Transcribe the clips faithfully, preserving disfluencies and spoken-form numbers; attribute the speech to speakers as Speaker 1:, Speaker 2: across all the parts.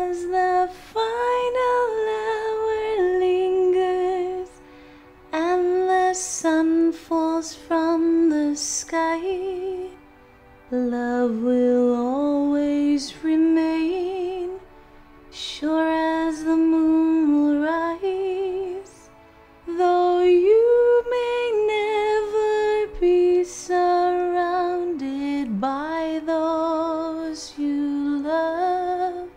Speaker 1: as the final hour lingers and the sun falls from the sky, love will always remain, sure as the moon will rise. Though you may never be surrounded by those you love,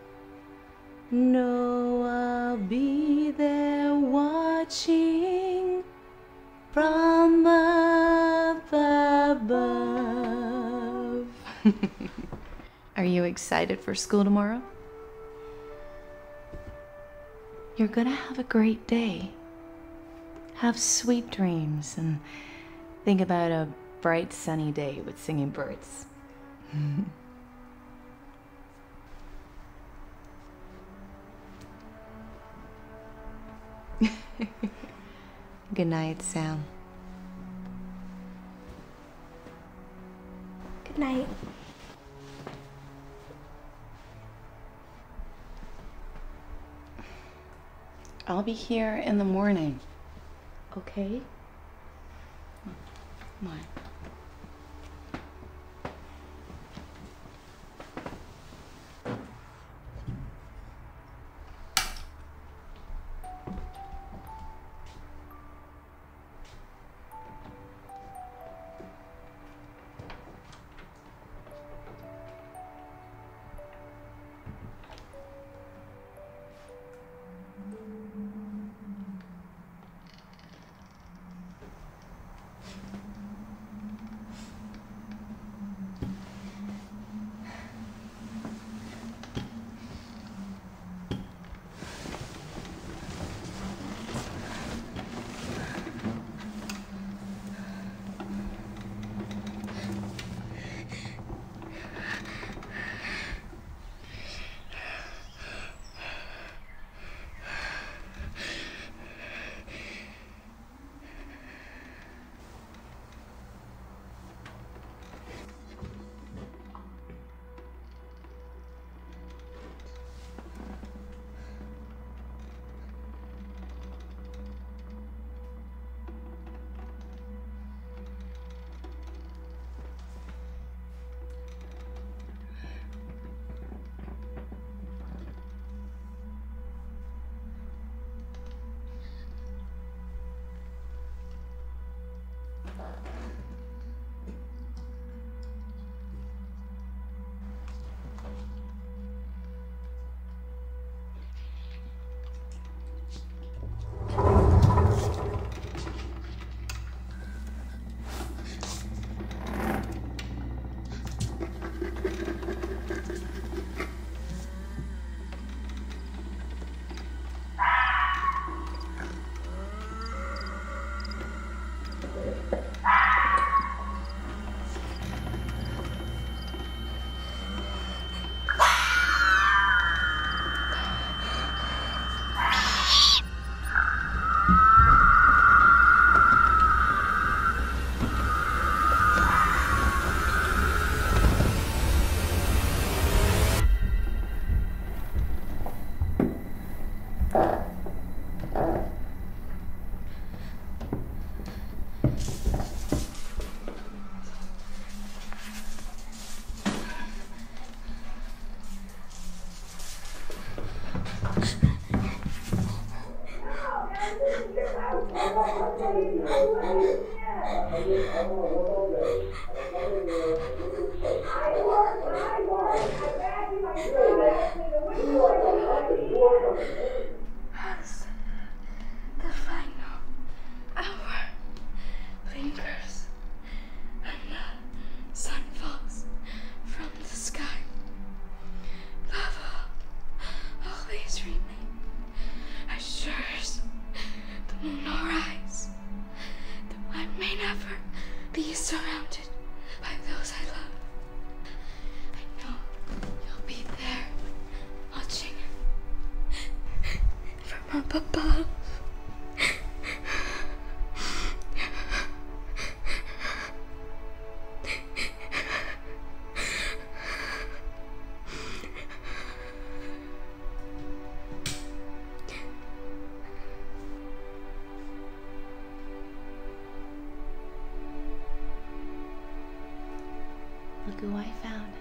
Speaker 1: know I'll be there watching from up above. Are you excited for school tomorrow? You're gonna have a great day. Have sweet dreams and think about a bright sunny day with singing birds. Good night, Sam.
Speaker 2: Good night.
Speaker 1: I'll be here in the morning, okay? Come on.
Speaker 2: As the final hour lingers and the sun falls from the sky, love will always remain, as sure as the moon will rise. Though I may never be surrounded by those I love, I know you'll be there watching from up above.
Speaker 1: goo I found.